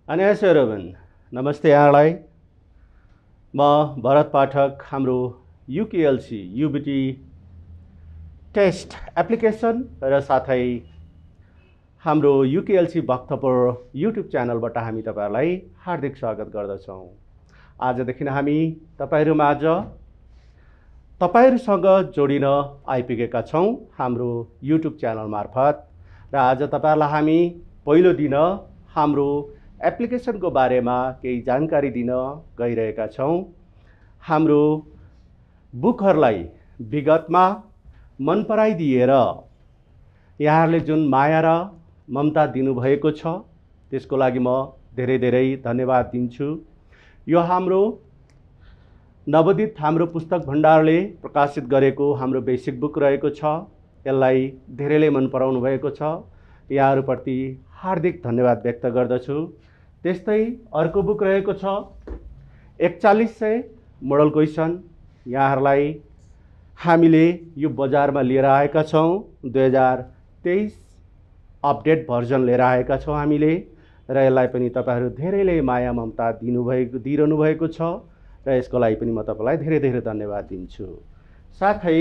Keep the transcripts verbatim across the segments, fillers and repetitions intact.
안녕하세요 여러분. नमस्ते यहाँलाई। म भरत पाठक हाम्रो U K L C U B T test application र साथै हाम्रो U K L C Bhaktapur YouTube च्यानलबाट हामी तपाईहरुलाई हार्दिक स्वागत गर्दछौं। आजदेखि हामी तपाईहरुमाझ तपाईहरुसँग जोडिन आइपुगेका छौं हाम्रो युट्युब च्यानल मार्फत र आज तपाईहरुलाई हामी पहिलो दिन हाम्रो एप्लिकेशन को बारेमा केही जानकारी दिन गइरहेका छौं। हाम्रो बुकहरुलाई विगतमा मन पराइदिएर यहाँहरुले जुन माया र ममता दिनुभएको छ त्यसको लागि म धेरै धेरै धन्यवाद दिन्छु। यो हाम्रो नवोदित हाम्रो पुस्तक भण्डारले प्रकाशित गरेको हाम्रो बेसिक बुक रहेको छ। यसलाई धेरैले मन पराउनु भएको छ। यहाँहरुप्रति हार्दिक धन्यवाद व्यक्त गर्दछु। त्यस्तै अर्को बुक रहेको छ एकचालीस सय मोडल क्वेशन। यहाँहरुलाई हामीले यो बजारमा लिएर आएका छौं। दुई हजार तेईस अपडेट भर्जन लिएर आएका छौं हामीले र यसलाई पनि तपाईहरु धेरैले माया ममता दिनुभएको दिइरहनु भएको छ र यसको लागि पनि म तपाईलाई धेरै धेरै धन्यवाद दिन्छु। साथै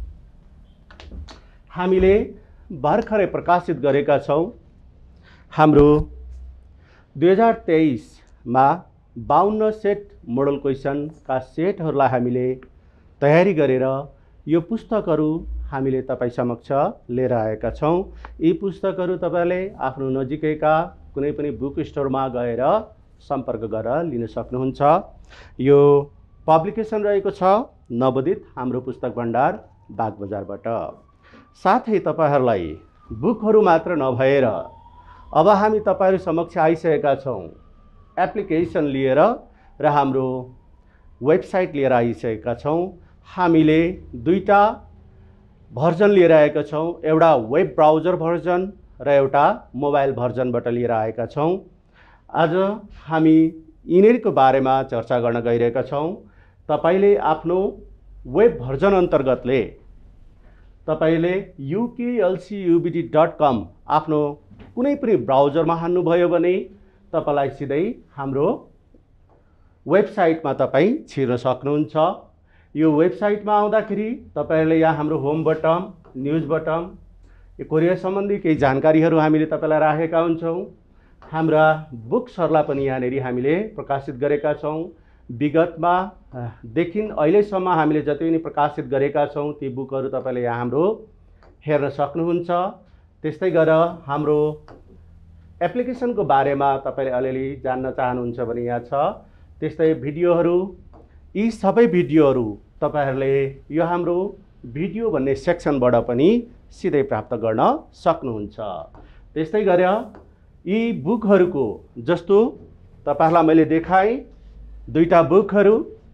हामीले भर्खरै प्रकाशित गरेका छौं हाम्रो दुई हजार तेईस मा बाउन्न सेट मोडल क्वेशन का सेटहरुलाई हामीले तयारी गरेर यो पुस्तकहरु हामीले तपाई समक्ष लिएर आएका छौं। यी पुस्तकहरु तपाईले आफ्नो नजिकैका कुनै पनि बुक स्टोरमा गएर सम्पर्क गरेर लिन सक्नुहुन्छ। यो पब्लिकेसन रहेको छ नवोदित हाम्रो पुस्तक भण्डार बागबजारबाट। साथै तपाईहरुलाई बुकहरु मात्र नभएर अब हामी तपाईहरु समक्ष आइसकेका छौं एप्लिकेसन लिएर र हाम्रो वेबसाइट लिएर आइसकेका छौं। हामीले दुईटा भर्जन लिएर आएका छौं, एउटा वेब ब्राउजर भर्जन र एउटा मोबाइल भर्जनबाट लिएर आएका छौं। आज हामी यिनीहरुको बारेमा चर्चा गर्न गइरहेका छौं। तपाईले आफ्नो वेब भर्जन अन्तर्गतले तपाईले U K L C U B T dot com आफ्नो कुनै पनि ब्राउजरमा हान्नुभयो भने तपाईलाई सिधै हाम्रो वेबसाइटमा तपाई छिर्न सक्नुहुन्छ। यो वेबसाइटमा आउँदाखेरि तपाईहरुले यहाँ हाम्रो होम बटन, न्यूज बटन, यो कोरिया सम्बन्धी केही जानकारीहरु हामीले तपाईलाई राखेका हुन्छौं। हाम्रा बुक्सहरुलाई पनि यहाँनेरि हामीले प्रकाशित गरेका छौं। विगतमा देखिन अहिलेसम्म हामीले जति पनि प्रकाशित गरेका छौं ती बुकहरु तपाईले यहाँ हाम्रो हेर्न सक्नुहुन्छ। त्यस्तै गरेर हाम्रो एप्लिकेसनको बारेमा तपाईले अलिअलि जान्न चाहनुहुन्छ भने यहाँ छ। त्यस्तै भिडियोहरु, यी सबै भिडियोहरु तपाईहरुले यो हाम्रो भिडियो भन्ने सेक्सनबाट पनि सिधै प्राप्त गर्न सक्नुहुन्छ। त्यस्तै गरेर यी बुकहरुको जस्तो तपाईहरुलाई मैले देखाएँ दुईटा बुकहरु,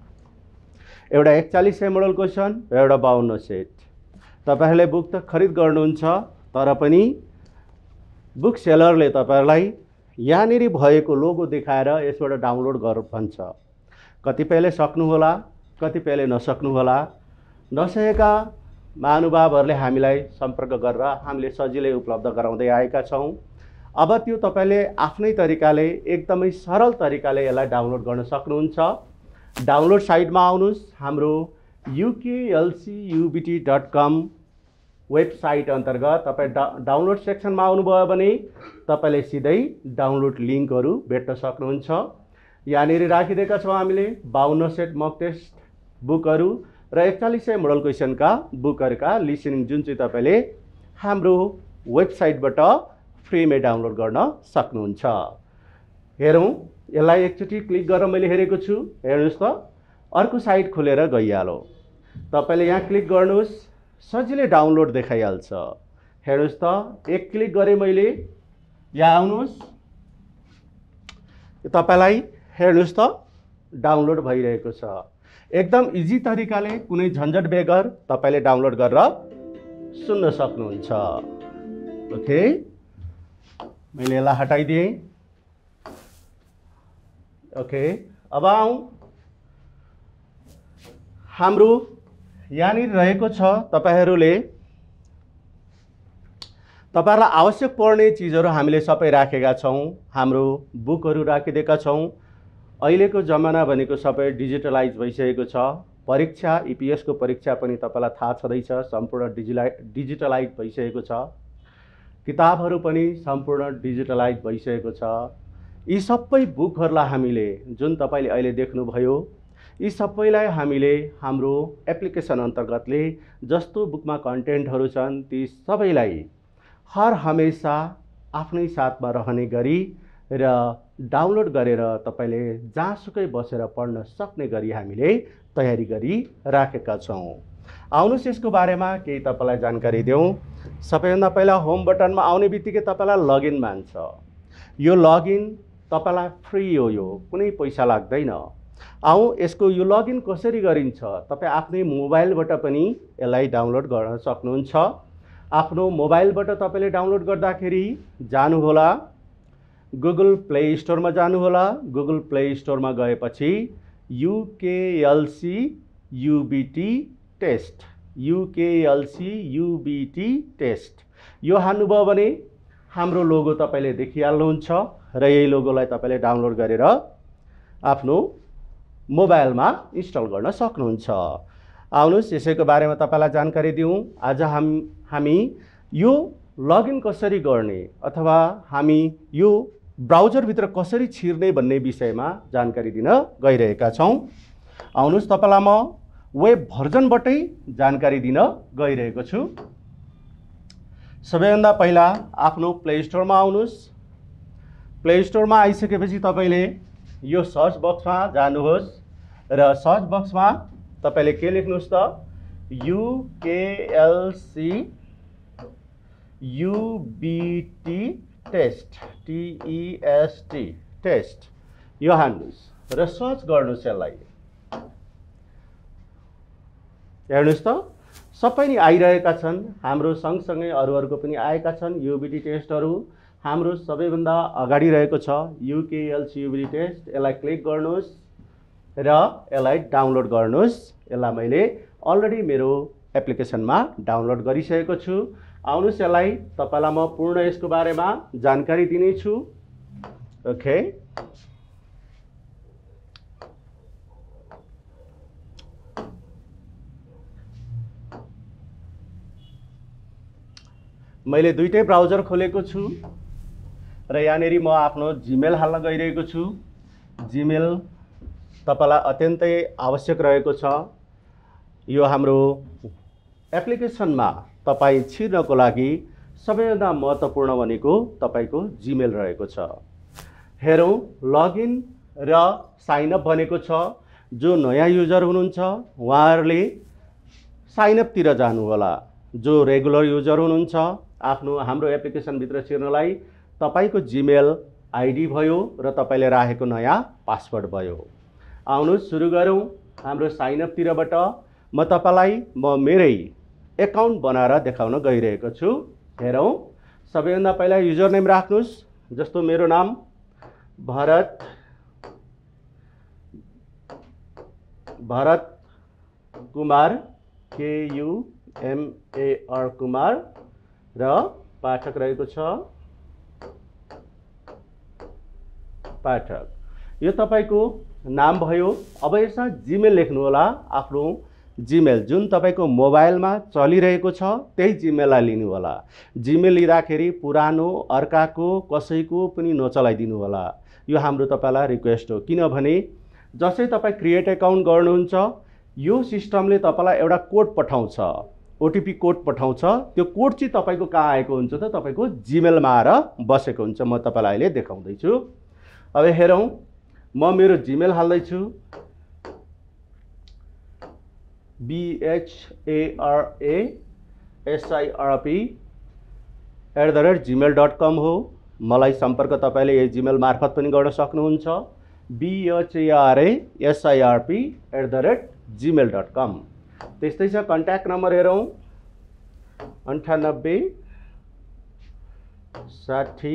एउटा एकचालीस सय मोडल क्वेशन र एउटा बाउन्न सेट। तपाईहरुले बुक त खरिद गर्नुहुन्छ तर पनि बुक सेलरले तपाईहरुलाई यहाँनेरि भएको लोगो देखाएर यसबाट डाउनलोड गर भन्छ। कतिपयले सक्नु होला, कतिपयले नसक्नु होला। नसकेका महानुभावहरुले हामीलाई सम्पर्क गरेर हामीले सजिलै उपलब्ध गराउँदै आएका छौं। अब त्यो तपाईले आफ्नै तरिकाले एकदमै सरल तरिकाले यसलाई डाउनलोड गर्न सक्नुहुन्छ। डाउनलोड साइटमा आउनुस्। हाम्रो U K L C U B T dot com website अन्तर्गत तपाई डाउनलोड सेक्सनमा आउनुभयो भने तपाईले सिधै डाउनलोड लिंकहरु भेट्न सक्नुहुन्छ। यहाँनेरि राखिदिएका छौं हामीले बाउन्न सेट मक टेस्ट बुकहरु र एकचालीस सय मोडल क्वेशनका बुकहरुका लिसनिङ जुन चाहिँ तपाईले हाम्रो वेबसाइटबाट फ्रीमै डाउनलोड गर्न सक्नुहुन्छ। हेरौं, यसलाई एकचोटी क्लिक गरेर मैले हेरेको छु। हेर्नुस् त अर्को साइट खुलेर गइहाल्यो। तपाईले यहाँ क्लिक गर्नुस्, सजिलै डाउनलोड देखाइहाल्छ। हेर्नुस् त एक क्लिक गरे मैले, यहाँ आउनुस्, तपाईलाई हेर्नुस् त डाउनलोड भइरहेको छ। एकदम इजी तरिकाले कुनै झन्झट बेगर तपाईले डाउनलोड गरेर सुन्न सक्नुहुन्छ। ओके, मैले यसलाई हटाइदिएँ। ओके, अब आउँ हाम्रो यहाँनिर रहेको छ। तपाईहरुले तपाईहरुलाई आवश्यक पर्ने चीजहरु हामीले सबै राखेका छौं। हाम्रो बुकहरु राखिदिएका छौं। अहिलेको जमाना भनेको सबै डिजिटलाइज भइसकेको छ। परीक्षा ईपीएस को परीक्षा पनि तपाईलाई थाहा छँदैछ, सम्पूर्ण डिजिटलाइज भइसकेको छ। किताबहरु पनि सम्पूर्ण डिजिटलाइज भइसकेको छ। यी सबै बुकहरुलाई हामीले जुन तपाईले अहिले देख्नुभयो, यी सबैलाई हामीले हाम्रो एप्लिकेसन अन्तर्गतले जस्तो बुकमा कन्टेन्टहरु छन् ती सबैलाई हर हमेशा आफ्नै साथमा रहने गरी र डाउनलोड गरेर तपाईले जहाँसुकै बसेर पढ्न सक्ने गरी हामीले तयारी गरी राखेका छौं। आउनुस् यसको बारेमा केही तपाईलाई जानकारी देऊ। सबैभन्दा पहिला होम बटनमा आउने बित्तिकै तपाईलाई लगइन मान्छ। यो लगइन तपाईलाई फ्री हो, यो कुनै पैसा लाग्दैन। आउ यसको यो लगइन कसरी गरिन्छ? तपाई आफ्नै मोबाइलबाट पनि यसलाई डाउनलोड गर्न सक्नुहुन्छ। आफ्नो मोबाइलबाट तपाईले डाउनलोड गर्दाखेरि जानु होला गुगल प्ले स्टोरमा जानु होला। गुगल प्ले स्टोरमा गएपछि UKLC UBT test UKLC UBT test यो हान्नुभयो भने हाम्रो लोगो तपाईले देखिहाल्नुहुन्छ र यही लोगोलाई तपाईले डाउनलोड गरेर आफ्नो मोबाइलमा इन्स्टल गर्न सक्नुहुन्छ। आउनुस् यसैको बारेमा तपाईलाई जानकारी दिउँ। आज हम हामी यो लगइन कसरी गर्ने अथवा हामी यो ब्राउजर भित्र कसरी छिर्ने भन्ने विषयमा जानकारी दिन गइरहेका छौं। आउनुस् तपाईलाई म वेब भर्जनबाटै जानकारी दिन गइरहेको छु। सबैभन्दा पहिला आफ्नो प्ले स्टोरमा आउनुस्। प्ले स्टोरमा आइसकेपछि तपाईले यो सर्च बक्समा जानुहोस् र सर्च बक्समा तपाईले के लेख्नुस् त UKLC UBT test T E S T test यो हान्नुस् र सर्च गर्नुस्। यसलाई हेर्नुस् त सबै नि आइरहेका छन्। हाम्रो सँगसँगै अरूहरूको पनि आएका छन् यूबीटी टेस्टहरू। हाम्रो सबैभन्दा अगाडि रहेको छ यूकेएलसी यूबीटी टेस्ट। यसलाई क्लिक गर्नुस् र यसलाई डाउनलोड गर्नुस्। यसलाई मैले अलरेडी मेरो एप्लिकेसनमा डाउनलोड गरिसकेको छु। आउनुस् यसलाई तपाईलाई म पूर्ण यसको बारेमा जानकारी दिनेछु। ओके, मैले दुईटै ब्राउजर खोलेको छु र यहाँनेरि म आफ्नो जीमेल हाल्न गइरहेको छु। जीमेल तपाईलाई अत्यन्तै आवश्यक रहेको छ। यो हाम्रो एप्लिकेसनमा तपाई छिर्नको लागि सबैभन्दा महत्त्वपूर्ण भनेको तपाईको जीमेल रहेको छ। हेरौं लगइन र साइन अप भनेको छ। जो नयाँ युजर हुनुहुन्छ उहाँहरूले साइन अप तिर जानु होला। जो रेगुलर युजर हुनुहुन्छ आफ्नो हाम्रो एप्लिकेसन भित्र छिर्नलाई तपाईको जीमेल आईडी भयो र तपाईले राखेको नयाँ पासवर्ड भयो। आउनुस् सुरु गरौँ हाम्रो साइन अप तिरबाट। म तपाईलाई म मेरै एकाउन्ट बनाएर देखाउन गइरहेको छु। हेरौं सबैभन्दा पहिला युजर नेम राख्नुस्। जस्तो मेरो नाम भरत भरत कुमार केयुएमएआर कुमार र पाठक रहेको छ पाठक। यो तपाईको नाम भयो। अब यसमा जीमेल लेख्नु होला। आफ्नो जीमेल जुन तपाईको मोबाइलमा चलिरहेको छ त्यही जीमेललाई लिनु होला। जीमेल लिँदाखेरि पुरानो अर्काको कसैको पनि नचलाइदिनु होला। यो हाम्रो तपाईलाई रिक्वेस्ट हो। किनभने जसै तपाई क्रिएट अकाउन्ट गर्नुहुन्छ यो सिस्टमले तपाईलाई एउटा कोड पठाउँछ, ओटीपी कोड पठाउँछ। त्यो कोड चाहिँ तपाईको कहाँ आएको हुन्छ त तपाईको जीमेलमा आएर बसेको हुन्छ। म तपाईलाई अहिले देखाउँदै छु। अब हेरौं म मेरो जीमेल हाल्दै छु। BHARA SIRP at the rate Gmail dot com हो। मलाई सम्पर्क तपाईले यही जीमेल मार्फत पनि गर्न सक्नुहुन्छ। BHARA SIRP at the rate Gmail dot com. त्यस्तै छ कन्ट्याक्ट नम्बर हेरौं अन्ठानब्बे साठी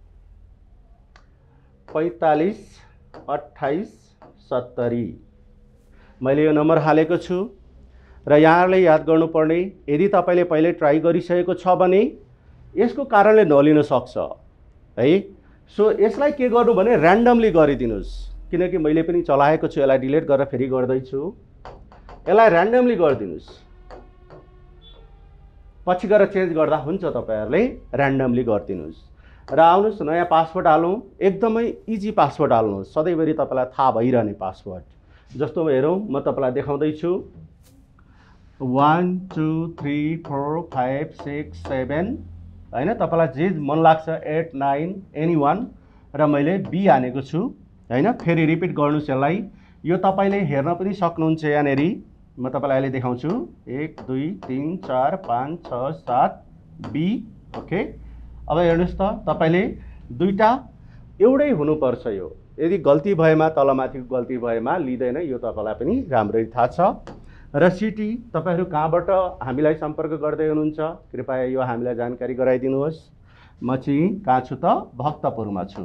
पैंतालीस अट्ठाइस सत्तरी। मैले यो नम्बर हालेको छु र यहाँहरूले याद गर्नुपर्ने यदि तपाईले पहिले ट्राई गरिसकेको छ भने यसको कारणले नलिन सक्छ है। सो यसलाई के गर्नु भने र्यान्डमली गरिदिनुस्, किनकि मैले पनि चलाएको छु, यसलाई डिलिट गरेर फेरि गर्दैछु। यसलाई र्यान्डमली गरिदिनुस्, पछि गएर चेन्ज गर्दा हुन्छ, तपाईहरुले र्यान्डमली गरिदिनुस्। र आउनुस् नयाँ पासवर्ड हालौँ, एकदमै इजी पासवर्ड हाल्नुहोस्, सधैँभरि तपाईलाई थाहा भइरहने पासवर्ड। जस्तो हेरौँ, म तपाईलाई देखाउँदै छु। One two three four five six seven हैन, तपाईलाई जे मन लाग्छ एट नाइन एनी वान, र मैले बी हानेको छु हैन। फेरि रिपिट गर्नुस् यसलाई। यो तपाईले हेर्न पनि सक्नुहुन्छ यहाँनेरि, म तपाईलाई अहिले देखाउँछु। एक दुई तीन चार पाँच छ सात बी। ओके, अब हेर्नुस् त, तपाईले दुईटा एउटै हुनुपर्छ। यो यदि गल्ती भएमा, तलमाथिको गल्ती भएमा लिँदैन, यो तपाईलाई पनि राम्ररी थाहा छ। र सिटी तपाईहरु कहाँबाट हामीलाई सम्पर्क गर्दै हुनुहुन्छ, कृपया यो हामीलाई जानकारी गराइदिनुहोस्। म चाहिँ कहाँ छु त, भक्तपुरमा छु।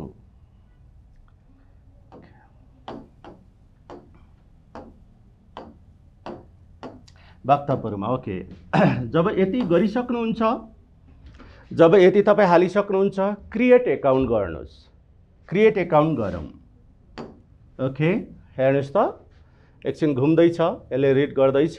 भक्तपुरमा। ओके, जब यति गरिसक्नुहुन्छ, जब यति तपाईँ हालिसक्नुहुन्छ, क्रिएट एकाउन्ट गर्नुहोस्। क्रिएट एकाउन्ट गरौँ। ओके, हेर्नुहोस् त, एकछिन घुम्दैछ, यसले रिड गर्दैछ।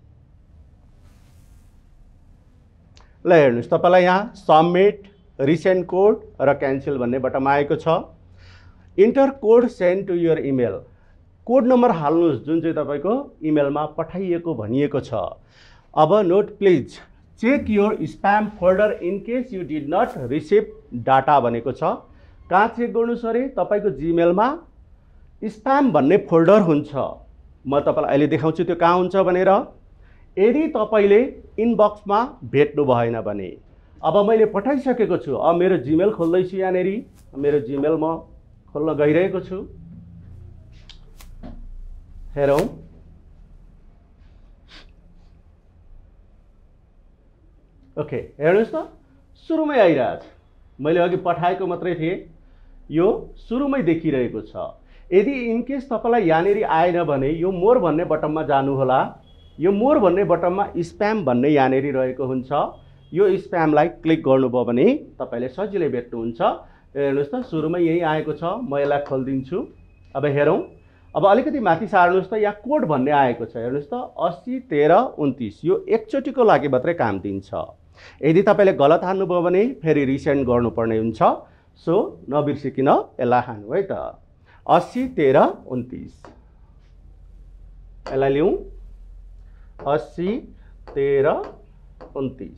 ल हेर्नुहोस्, तपाईलाई यहाँ सबमिट, रिसेन्ड कोड र क्यान्सल भन्ने बटन आएको छ। Enter code send to your email. Code number हाल्नुहोस् जुन चाहिँ तपाईको इमेलमा पठाइएको भनिएको छ। अब note please check your spam folder in case you did not receive data भनेको छ। कहाँ चेक गर्नुहोस् अरे, तपाईको जीमेलमा स्प्याम भन्ने फोल्डर हुन्छ। म तपाईलाई अहिले देखाउँछु त्यो कहाँ हुन्छ भनेर। यदि तपाईले इनबक्समा भेट्नु भएन भने, अब मैले पठाइसकेको छु। अब मेरो जीमेल खोल्दैछु, यहाँनेरि मेरो जीमेल म खोल्न गइरहेको छु। हेरौँ, ओके, हेर्नुहोस् त, सुरुमै आइरहेछ। मैले अघि पठाएको मात्रै थिएँ, यो सुरुमै देखिरहेको छ। यदि इनकेस तपाईलाई यहाँनेरि आएन भने यो मोर भन्ने बटनमा जानु होला। यो मोर भन्ने बटनमा स्प्याम भन्ने यहाँनेरि रहेको हुन्छ। यो स्प्यामलाई क्लिक गर्नुभयो भने तपाईले सजिलै भेट्नुहुन्छ। हेर्नुहोस् त, सुरुमै यही आएको छ। म यसलाई खोलिदिन्छु। अब हेरौँ, अब अलिकति माथि सार्नुहोस् त, यहाँ कोड भन्ने आएको छ। हेर्नुहोस् त, अस्सी तेह्र उन्तिस, यो एकचोटिको लागि मात्रै काम दिन्छ। यदि तपाईले गलत हान्नुभयो भने फेरि रिसेन्ड गर्नुपर्ने हुन्छ। सो नबिर्सिकिन यसलाई हान्नु है त। अस्सी तेह्र उन्तिस, यसलाई लिउँ। अस्सी तेह्र उन्तिस।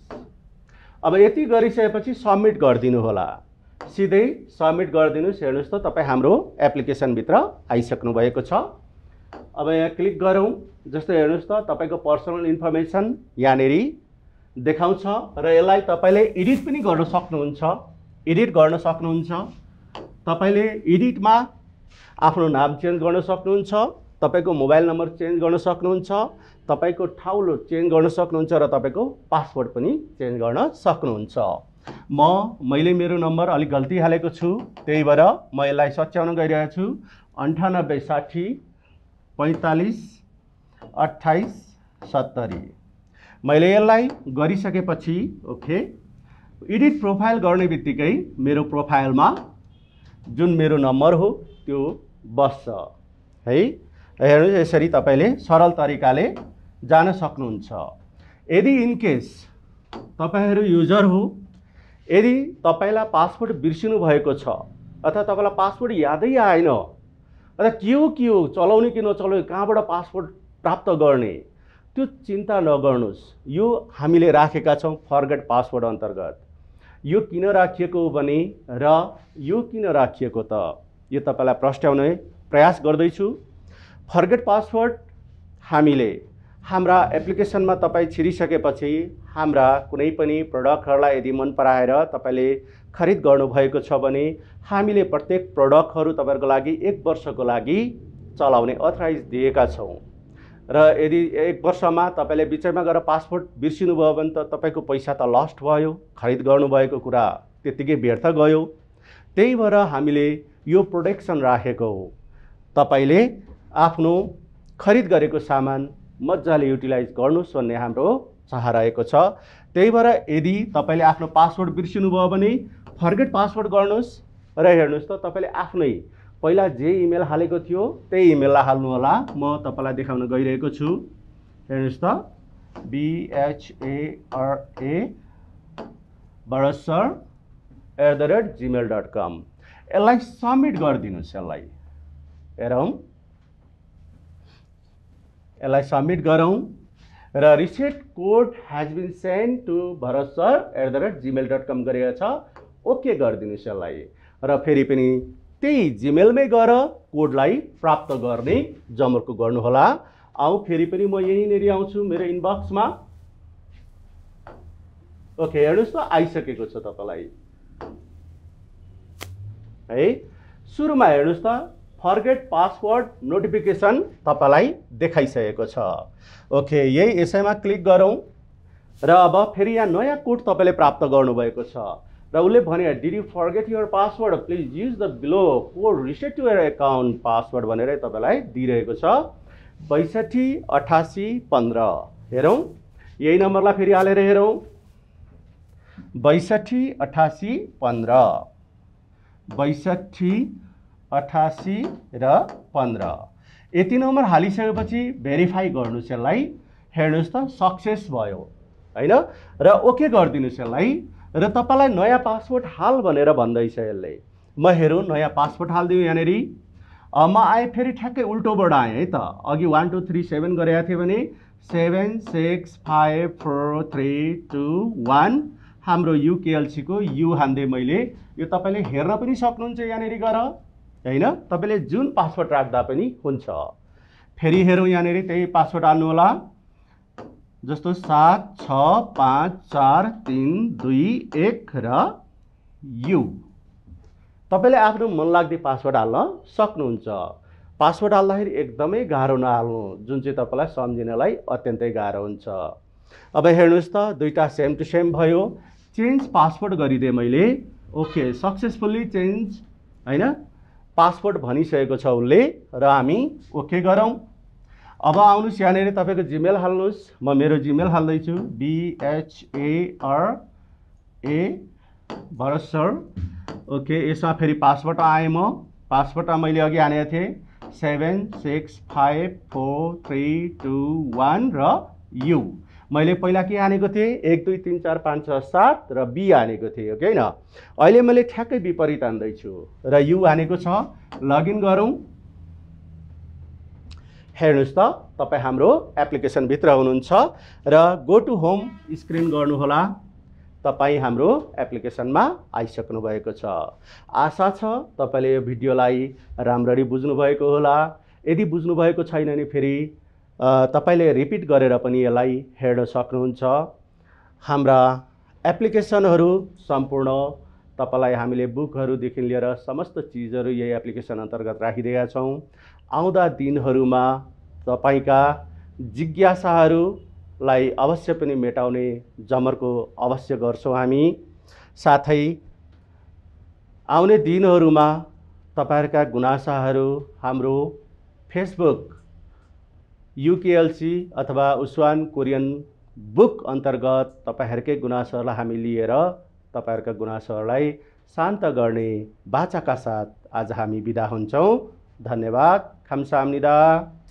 अब यति गरिसकेपछि सबमिट गरिदिनु होला। सिधै सबमिट गरिदिनुहोस्। हेर्नुहोस् त, तपाईँ हाम्रो एप्लिकेसनभित्र आइसक्नु भएको छ। अब यहाँ क्लिक गरौँ। जस्तो हेर्नुहोस् त, तपाईँको पर्सनल इन्फर्मेसन यहाँनेरि देखाउँछ र यसलाई तपाईँले एडिट पनि गर्न सक्नुहुन्छ। एडिट गर्न सक्नुहुन्छ। तपाईँले एडिटमा आफ्नो नाम चेन्ज गर्न सक्नुहुन्छ, तपाईँको मोबाइल नम्बर चेन्ज गर्न सक्नुहुन्छ, तपाईँको ठाउँ चेन्ज गर्न सक्नुहुन्छ र तपाईँको पासवर्ड पनि चेन्ज गर्न सक्नुहुन्छ। म मैले मेरो नम्बर अलिक गल्ती हालेको छु, त्यही भएर म यसलाई सच्याउन गइरहेको छु। अन्ठानब्बे साठी पैँतालिस अट्ठाइस सत्तरी। मैले यसलाई गरिसकेपछि ओके, एडिट प्रोफाइल गर्ने बित्तिकै मेरो प्रोफाइलमा जुन मेरो नम्बर हो त्यो बस्छ है। हेर्नुहोस्, यसरी तपाईँले सरल तरिकाले जान सक्नुहुन्छ। यदि इनकेस तपाईँहरू युजर हो, यदि तपाईलाई पासवर्ड बिर्सिनु भएको छ अथवा तपाईँलाई पासवर्ड यादै आएन, अथवा के हो के हो चलाउने कि नचलाउने, कहाँबाट पासवर्ड प्राप्त गर्ने, त्यो चिन्ता नगर्नुहोस्। यो हामीले राखेका छौँ फर्गेट पासवर्ड अन्तर्गत। यो किन राखिएको हो भने र यो किन राखिएको त, यो तपाईँलाई प्रश्नाउने प्रयास गर्दैछु। फर्गेट पासवर्ड हामीले हाम्रा एप्लिकेसनमा तपाईँ छिरिसकेपछि हाम्रा कुनै पनि प्रडक्टहरूलाई यदि मन पराएर तपाईँले खरिद गर्नुभएको छ भने हामीले प्रत्येक प्रडक्टहरू तपाईँहरूको लागि एक वर्षको लागि चलाउने अथराइज दिएका छौँ। र यदि एक वर्षमा तपाईँले बिचैमा गएर पासवर्ड बिर्सिनुभयो भने त तपाईँको पैसा त लस्ट भयो, खरिद गर्नुभएको कुरा त्यत्तिकै व्यर्थ गयो। त्यही भएर हामीले यो प्रोटेक्सन राखेको हो। तपाईँले आफ्नो खरिद गरेको सामान मजाले युटिलाइज गर्नुहोस् भन्ने हाम्रो चाह रहेको छ। त्यही भएर यदि तपाईँले आफ्नो पासवर्ड बिर्सिनुभयो भने फर्गेट पासवर्ड गर्नुहोस् र हेर्नुहोस् त तपाईँले आफ्नै पहिला जे इमेल हालेको थियो त्यही इमेललाई हाल्नु होला। म तपाईँलाई देखाउन गइरहेको छु। हेर्नुहोस् त बिएचएआरए बरसर at the rate Gmail dot com. यसलाई सबमिट गरिदिनुहोस्। यसलाई हेरौँ, यसलाई सबमिट गरौँ र reset code has been sent to भरसर at the rate Gmail dot com गरेको छ। ओके गरिदिनुहोस् यसलाई र फेरि पनि त्यही जिमेलमै गएर कोडलाई प्राप्त गर्ने जमर्को गर्नुहोला। आउँ फेरि पनि म यहीँनिर आउँछु मेरो इनबक्समा। ओके हेर्नुहोस् त आइसकेको छ तपाईँलाई है। सुरुमा हेर्नुहोस् त फर्गेट पासवर्ड नोटिफिकेसन तपाईँलाई देखाइसकेको छ। ओके यही यसैमा क्लिक गरौँ र अब फेरि यहाँ नयाँ कोड तपाईँले प्राप्त गर्नुभएको छ र उसले भने did you forget your password please use the below code reset to your account password भनेर तपाईँलाई दिइरहेको छ। बैसठी अठासी पन्ध्र हेरौँ, यही नम्बरलाई फेरि हालेर हेरौँ। बैसठी अठासी पन्ध्र बैसठी अठासी र पन्ध्र यति नम्बर हालिसकेपछि भेरिफाई गर्नुहोस् यसलाई। हेर्नुहोस् त सक्सेस भयो होइन र ओके गरिदिनुहोस् यसलाई र तपाईँलाई नयाँ पासवर्ड हाल भनेर भन्दैछ यसले। म हेरौँ नयाँ पासवर्ड हालिदिउँ यहाँनिर। म आएँ फेरि ठ्याक्कै उल्टोबाट आएँ है त। अघि वान टू थ्री सेभेन गरेको थिएँ भने seven six five four three two one हाम्रो युकेएलसीको यु हान्दै मैले यो तपाईँले हेर्न पनि सक्नुहुन्छ यहाँनिर गएर होइन। तपाईँले जुन पासवर्ड राख्दा पनि हुन्छ। फेरि हेरौँ यहाँनिर त्यही पासवर्ड हाल्नु होला जस्तो सात छ पाँच चार तिन दुई एक र यु। तपाईँले आफ्नो मनलाग्दो पासवर्ड हाल्न सक्नुहुन्छ। पासवर्ड हाल्दाखेरि एकदमै गाह्रो नहाल्नु जुन चाहिँ तपाईँलाई सम्झिनलाई अत्यन्तै गाह्रो हुन्छ। अब हेर्नुहोस् त दुईवटा सेम टु सेम भयो। चेन्ज पासवर्ड गरिदिएँ मैले। ओके सक्सेसफुल्ली चेन्ज होइन पासवर्ड भनिसकेको छ उसले र हामी ओके गरौँ। अब आउनुहोस् यहाँनिर तपाईँको जिमेल हाल्नुहोस्। म मेरो जिमेल हाल्दैछु बिएचएआरए भरसर। ओके यसमा फेरि पासवर्ड आएँ। म पासवर्डमा मैले अघि हानेको थिएँ seven six five four three two one र यु। मैले पहिला के हानेको थिएँ एक दुई तिन चार पाँच छ सात र बी हानेको थिएँ ओके होइन। अहिले मैले ठ्याक्कै विपरीत हान्दैछु र यु हानेको छ। लगइन गरौँ। हेर्नुहोस् त तपाईँ हाम्रो एप्लिकेसनभित्र हुनुहुन्छ र गो टु होम स्क्रिन गर्नुहोला। तपाईँ हाम्रो एप्लिकेसनमा आइसक्नु भएको छ। आशा छ तपाईँले यो भिडियोलाई राम्ररी बुझ्नुभएको होला। यदि बुझ्नुभएको छैन भने फेरि तपाईँले रिपिट गरेर पनि यसलाई हेर्न सक्नुहुन्छ। हाम्रा एप्लिकेसनहरू सम्पूर्ण तपाईँलाई हामीले बुकहरूदेखि लिएर समस्त चिजहरू यही एप्लिकेसन अन्तर्गत राखिदिएका छौँ। आउँदा दिनहरूमा तपाईँका जिज्ञासाहरूलाई अवश्य पनि मेटाउने जमर्को अवश्य गर्छौँ हामी। साथै आउने दिनहरूमा तपाईँहरूका गुनासाहरू हाम्रो फेसबुक युकेएलसी अथवा उशुहान कोरियन बुक अन्तर्गत तपाईँहरूकै गुनासाहरूलाई हामी लिएर तपाईँहरूका गुनासाहरूलाई शान्त गर्ने बाचाका साथ आज हामी बिदा हुन्छौँ। धन्यवाद। खम्सामनिदा।